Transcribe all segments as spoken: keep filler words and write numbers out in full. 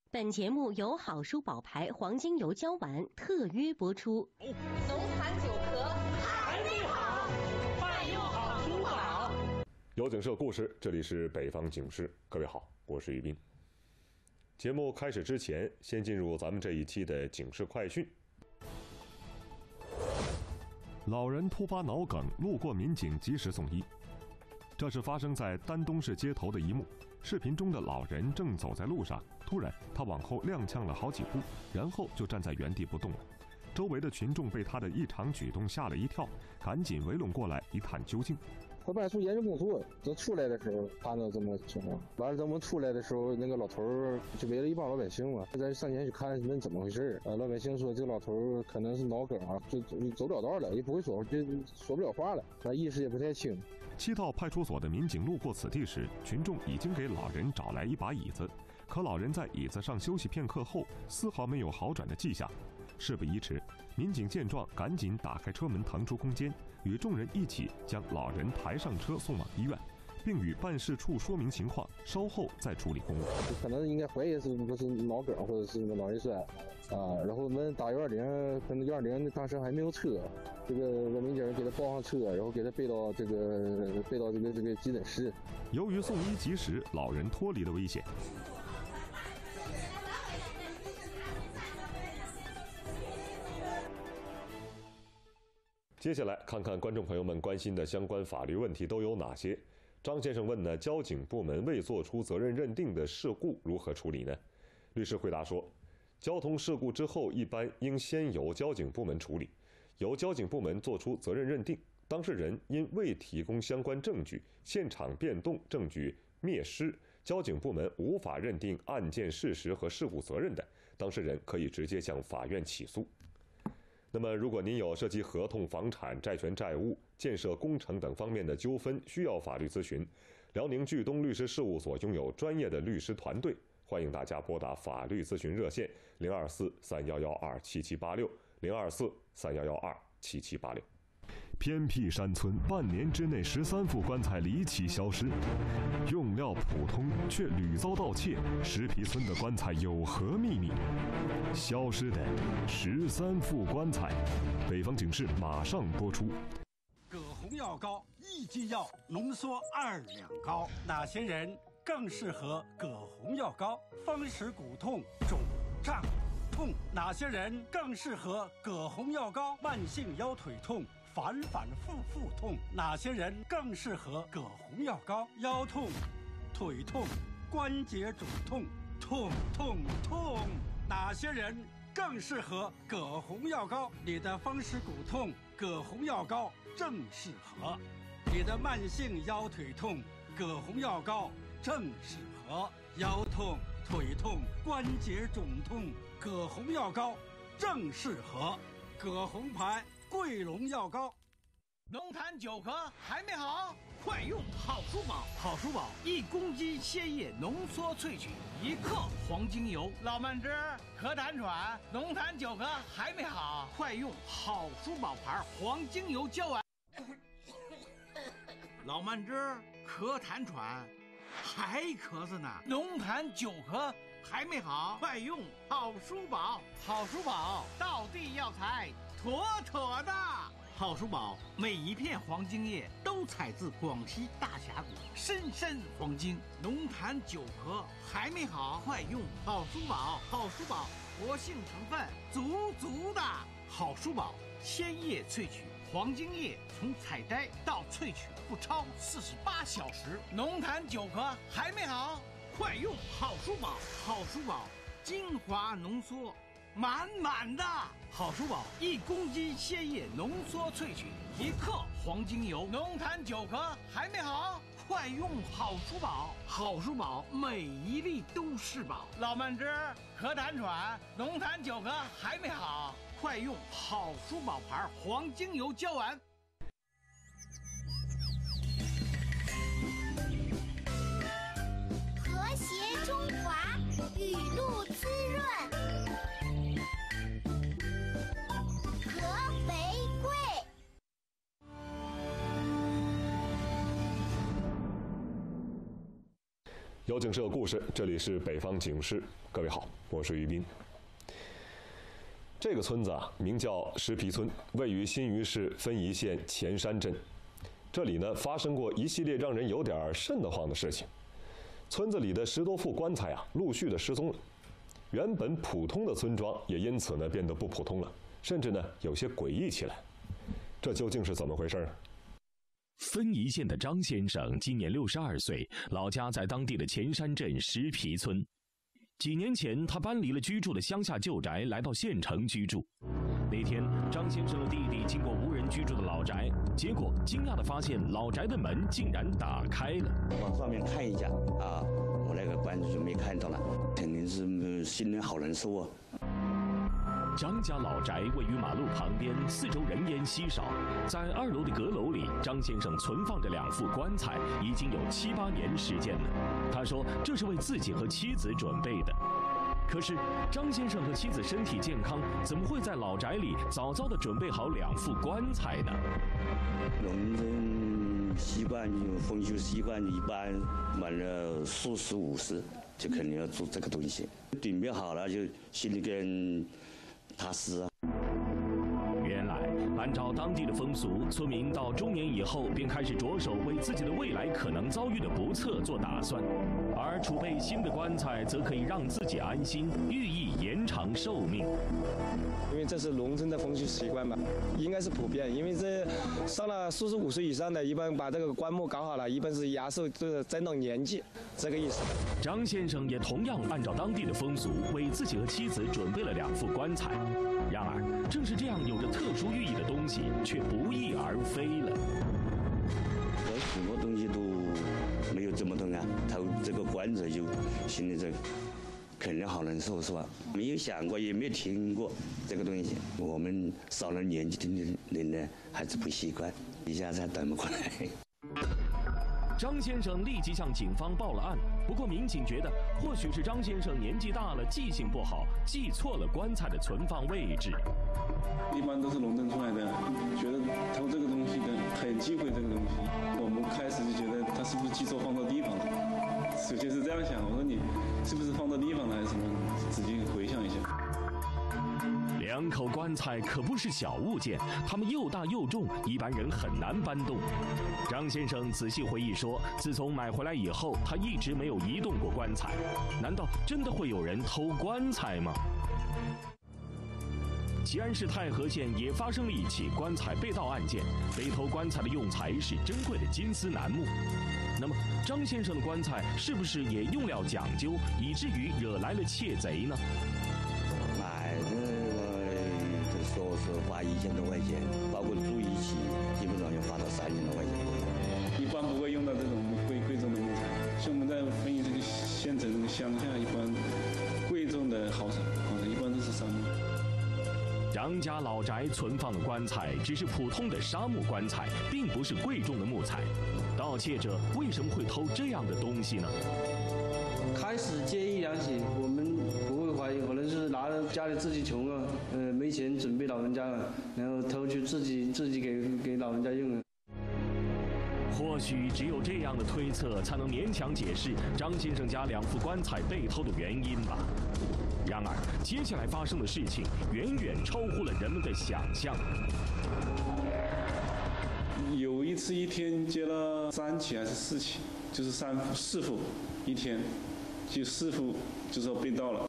本节目由好书宝牌黄金油胶丸特约播出。 农残久咳还没好，饭又好书好。 有警社故事，这里是北方警示，各位好，我是于斌。节目开始之前，先进入咱们这一期的警示快讯。老人突发脑梗，路过民警及时送医。这是发生在丹东市街头的一幕。视频中的老人正走在路上，突然他往后踉跄了好几步，然后就站在原地不动了。周围的群众被他的异常举动吓了一跳，赶紧围拢过来一探究竟。 我本来做研究工作，等出来的时候看到这么情况，完了等我们出来的时候，那个老头就围了一帮老百姓嘛，咱上前去看问怎么回事啊？老百姓说这个老头可能是脑梗啊，就走不了道了，也不会说，就说不了话了，他意识也不太清。 七道派出所的民警路过此地时，群众已经给老人找来一把椅子，可老人在椅子上休息片刻后，丝毫没有好转的迹象。事不宜迟，民警见状赶紧打开车门腾出空间，与众人一起将老人抬上车送往医院，并与办事处说明情况，稍后再处理公务。 可能应该怀疑是不是脑梗或者是脑血栓啊，然后我们打幺二零，可能幺二零当时还没有车，这个我民警给他抱上车，然后给他背到这个背到这个这个急诊室。 由于送医及时，老人脱离了危险。接下来看看观众朋友们关心的相关法律问题都有哪些。张先生问呢，交警部门未作出责任认定的事故如何处理呢？律师回答说，交通事故之后一般应先由交警部门处理，由交警部门作出责任认定。当事人因未提供相关证据，现场变动证据灭失，交警部门无法认定案件事实和事故责任的，当事人可以直接向法院起诉。那么，如果您有涉及合同、房产、债权债务、建设工程等方面的纠纷，需要法律咨询，辽宁巨东律师事务所拥有专业的律师团队，欢迎大家拨打法律咨询热线零二四三幺幺二七七八六零二四三幺幺二七七八六。偏僻山村半年之内十三副棺材离奇消失，用料普通却屡遭盗窃，石皮村的棺材有何秘密？消失的十三副棺材，北方警示马上播出。 葛洪药膏一剂药浓缩二两膏，哪些人更适合葛洪药膏？风湿骨痛、肿胀痛，哪些人更适合葛洪药膏？慢性腰腿痛。反反复复痛，哪些人更适合葛洪药膏？腰痛、腿痛、关节肿痛，痛痛痛，哪些人更适合葛洪药膏？你的风湿骨痛，葛洪药膏正适合；你的慢性腰腿痛，葛洪药膏正适合；腰痛、腿痛、关节肿痛，葛洪药膏正适合。葛洪牌桂龙药膏。 浓痰久咳还没好，快用好舒宝。好舒宝一公斤鲜叶浓缩萃取，一克黄精油。老慢支、咳痰喘、浓痰久咳还没好，快用好舒宝牌黄精油胶丸。老慢支、咳痰喘还咳嗽呢，浓痰久咳还没好，快用好舒宝。好舒宝道地药材，妥妥的。好舒宝每一片黄精叶都采自广西大峡谷深山黄精，浓痰久咳还没好，快用好舒宝。好舒宝活性成分足足的。好舒宝鲜叶萃取，黄精叶从采摘到萃取不超四十八小时，浓痰久咳还没好，快用好舒宝。好舒宝精华浓缩满满的。好舒宝一公斤鲜叶浓缩萃取，一克黄精油。浓痰久咳还没好，快用好舒宝。好舒宝每一粒都是宝。老慢支、咳痰喘、浓痰久咳还没好，快用好舒宝牌黄精油胶丸。 和谐中华，雨露滋润。 有警是有故事，这里是北方警示。各位好，我是于斌。这个村子啊，名叫石皮村，位于新余市分宜县前山镇。这里呢，发生过一系列让人有点瘆得慌的事情。村子里的十多副棺材啊，陆续的失踪了。原本普通的村庄也因此呢变得不普通了，甚至呢有些诡异起来。这究竟是怎么回事呢？ 分宜县的张先生今年六十二岁，老家在当地的前山镇石皮村。几年前，他搬离了居住的乡下旧宅，来到县城居住。那天，张先生的弟弟经过无人居住的老宅，结果惊讶地发现老宅的门竟然打开了。 往上面看一下啊，我那个棺材就没看到了，肯定是心里好难受啊。 张家老宅位于马路旁边，四周人烟稀少。在二楼的阁楼里，张先生存放着两副棺材，已经有七八年时间了。他说这是为自己和妻子准备的。可是张先生和妻子身体健康，怎么会在老宅里早早地准备好两副棺材呢？ 农村习惯就风俗习惯，一般满了四十五十就肯定要做这个东西，准备好了就心里更踏实啊。 原来，按照当地的风俗，村民到中年以后便开始着手为自己的未来可能遭遇的不测做打算，而储备新的棺材则可以让自己安心，寓意延长寿命。 因为这是农村的风俗习惯吧，应该是普遍。因为这上了四十五岁以上的，一般把这个棺木搞好了，一般是压寿，就是增长年纪，这个意思。 张先生也同样按照当地的风俗，为自己和妻子准备了两副棺材。然而，正是这样有着特殊寓意的东西，却不翼而飞了。 我什么东西都没有这么痛啊，他这个棺材就心里这肯定好难受，是吧？没有想过，也没有听过这个东西。我们上了年纪的人呢，还是不习惯，一下子还等不过来。 张先生立即向警方报了案，不过民警觉得或许是张先生年纪大了，记性不好，记错了棺材的存放位置。 一般都是农村出来的，觉得偷这个东西的很忌讳这个东西。我们开始就觉得他是不是记错放错地方了？首先是这样想，我说你是不是放错地方了还是什么？仔细回想一下。 两口棺材可不是小物件，它们又大又重，一般人很难搬动。张先生仔细回忆说，自从买回来以后，他一直没有移动过棺材。难道真的会有人偷棺材吗？吉安市太和县也发生了一起棺材被盗案件，被偷棺材的用材是珍贵的金丝楠木。那么，张先生的棺材是不是也用料讲究，以至于惹来了窃贼呢？ 买的我就说是花一千多块钱，包括住一起，基本上要花到三千多块钱。 一般不会用到这种贵贵重的木材，像我们在分宜这个县城这个乡下，一般贵重的好少，好少一般都是杉木。 张家老宅存放的棺材只是普通的杉木棺材，并不是贵重的木材。盗窃者为什么会偷这样的东西呢？ 开始介意良心，我们不会怀疑，可能是拿着家里自己穷啊，呃，没钱准备老人家了，然后偷去自己自己给给老人家用了。 或许只有这样的推测，才能勉强解释张先生家两副棺材被偷的原因吧。然而，接下来发生的事情远远超乎了人们的想象。 有一次一天接了三起还是四起，就是三四副一天，就四副就说被盗了。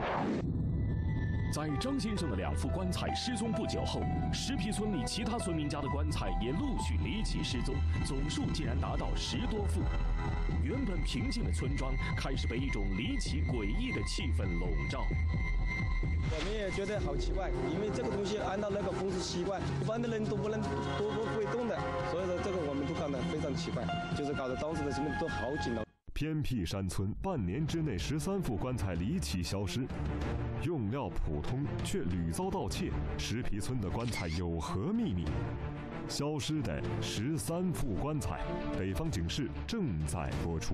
在张先生的两副棺材失踪不久后，石皮村里其他村民家的棺材也陆续离奇失踪，总数竟然达到十多副。原本平静的村庄开始被一种离奇诡异的气氛笼罩。 我们也觉得好奇怪，因为这个东西按照那个风俗习惯，一般的人都不能都不会动的，所以说这个我们都感到非常奇怪，就是搞得当时的人们都好紧张。 偏僻山村半年之内十三副棺材离奇消失，用料普通却屡遭盗窃，石皮村的棺材有何秘密？消失的十三副棺材，北方警示正在播出。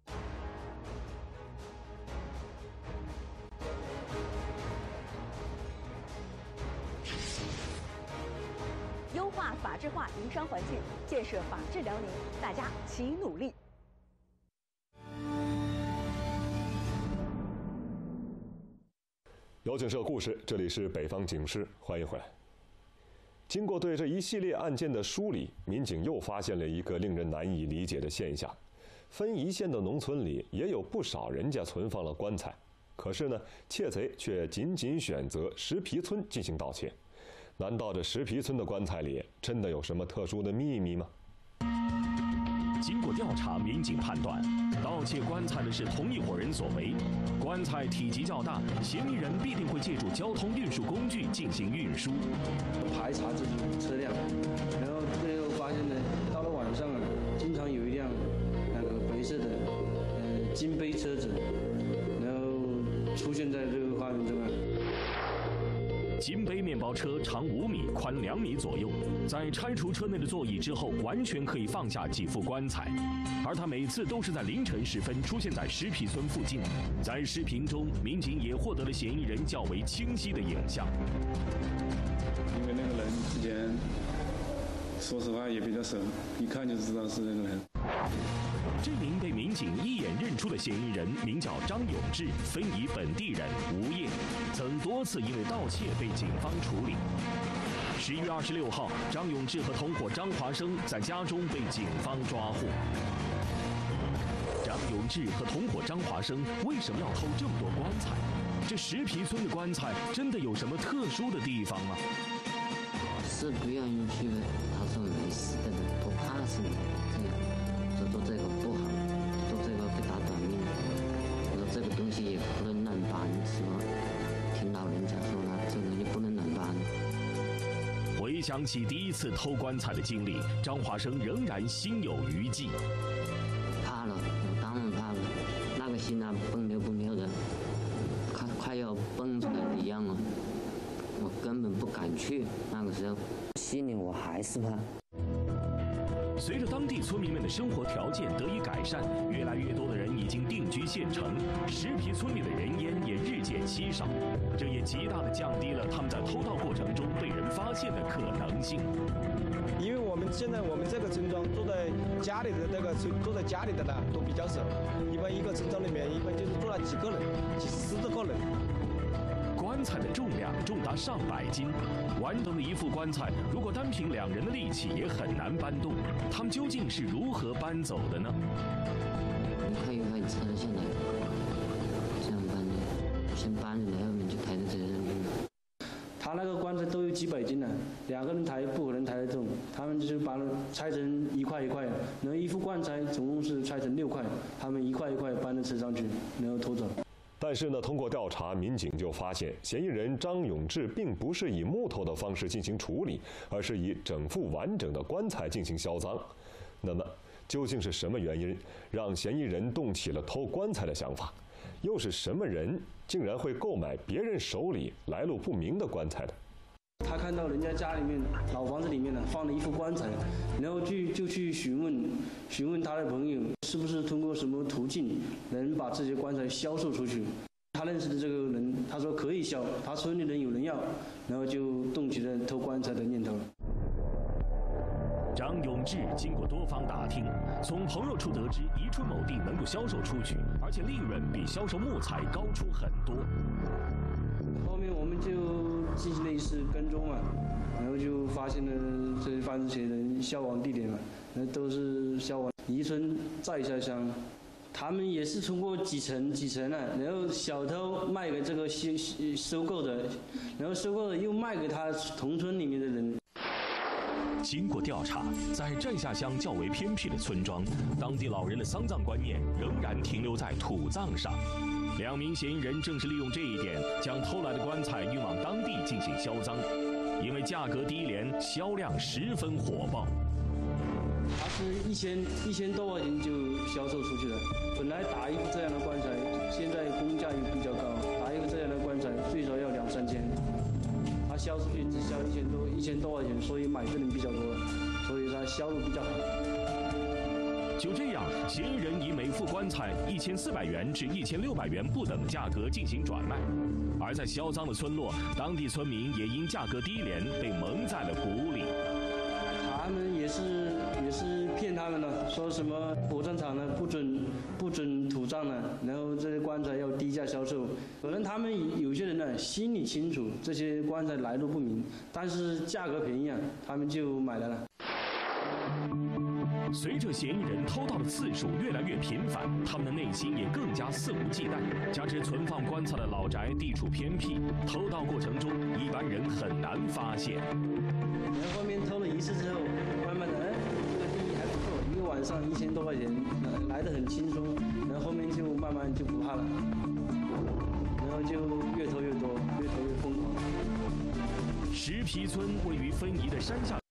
优化法治化营商环境，建设法治辽宁，大家齐努力。 有警社故事，这里是北方警视，欢迎回来。经过对这一系列案件的梳理，民警又发现了一个令人难以理解的现象：分宜县的农村里也有不少人家存放了棺材，可是呢，窃贼却仅仅选择石皮村进行盗窃。难道这石皮村的棺材里真的有什么特殊的秘密吗？ 经过调查，民警判断，盗窃棺材的是同一伙人所为。棺材体积较大，嫌疑人必定会借助交通运输工具进行运输。 排查这种车辆，然后最后发现呢，到了晚上啊，经常有一辆那个白色的呃金杯车子，然后出现在这个画面中啊。 金杯面包车长五米，宽两米左右，在拆除车内的座椅之后，完全可以放下几副棺材。而他每次都是在凌晨时分出现在石皮村附近。在视频中，民警也获得了嫌疑人较为清晰的影像。 因为那个人之前，说实话也比较熟，一看就知道是那个人。 这名被民警一眼认出的嫌疑人名叫张永志，分宜本地人，无业，曾多次因为盗窃被警方处理。十一月二十六号，张永志和同伙张华生在家中被警方抓获。张永志和同伙张华生为什么要偷这么多棺材？这石皮村的棺材真的有什么特殊的地方吗？ 是不愿意去，他说没事的，不怕是这样。说做这个不好，做这个会打短命。我说这个东西也不能乱搬，是吧？听老人家说了，这个东西不能乱搬。 回想起第一次偷棺材的经历，张华生仍然心有余悸。 怕了，我当然怕了，那个心啊蹦溜蹦溜的，快快要蹦出来的一样了。我根本不敢去，那个时候心里我还是怕。 随着当地村民们的生活条件得以改善，越来越多的人已经定居县城，石皮村里的人烟也日渐稀少，这也极大地降低了他们在偷盗过程中被人发现的可能性。 因为我们现在我们这个村庄住在家里的那个村住在家里的呢都比较少，一般一个村庄里面一般就是住了几个人，几十个人。 棺材的重量重达上百斤，完整的一副棺材，如果单凭两人的力气也很难搬动。他们究竟是如何搬走的呢？ 一块一块车下来，这样搬的，先搬着来，后面就抬到这上面。 他那个棺材都有几百斤呢，两个人抬不可能抬得动，他们就是把它拆成一块一块，然后一副棺材总共是拆成六块，他们一块一块搬到车上去，然后偷走。 但是呢，通过调查，民警就发现，嫌疑人张永志并不是以木头的方式进行处理，而是以整副完整的棺材进行销赃。那么，究竟是什么原因让嫌疑人动起了偷棺材的想法？又是什么人竟然会购买别人手里来路不明的棺材呢？ 他看到人家家里面老房子里面呢放了一副棺材，然后去就去询问询问他的朋友，是不是通过什么途径能把这些棺材销售出去。他认识的这个人，他说可以销，他村里人有人要，然后就动起了偷棺材的念头。 张永志经过多方打听，从朋友处得知宜春某地能够销售出去，而且利润比销售木材高出很多。 后面我们就进行了一次跟踪嘛，然后就发现了这些犯罪人销往地点嘛，那都是销往宜春寨下乡。他们也是通过几层几层啊，然后小偷卖给这个收收购的，然后收购的又卖给他同村里面的人。 经过调查，在寨下乡较为偏僻的村庄，当地老人的丧葬观念仍然停留在土葬上。两名嫌疑人正是利用这一点，将偷来的棺材运往当地进行销赃，因为价格低廉，销量十分火爆。 他是一千一千多块钱就销售出去了。本来打一个这样的棺材，现在工价又比较高，打一个这样的棺材最少要两三千。他销出去只销一千多一千多块钱，所以买的人比较多，所以他销路比较好。 就这样，嫌疑人以每副棺材一千四百元至一千六百元不等的价格进行转卖，而在销赃的村落，当地村民也因价格低廉被蒙在了鼓里。 他们也是也是骗他们的，说什么火葬场呢不准不准土葬呢，然后这些棺材要低价销售。可能他们有些人呢心里清楚这些棺材来路不明，但是价格便宜啊，他们就买来了。 随着嫌疑人偷盗的次数越来越频繁，他们的内心也更加肆无忌惮。加之存放棺材的老宅地处偏僻，偷盗过程中一般人很难发现。 然后后面偷了一次之后，慢慢的，哎，这个地还不错，一个晚上一千多块钱，来得很轻松。然后后面就慢慢就不怕了，然后就越偷越多，越偷越疯狂。 石皮村位于分宜的山下。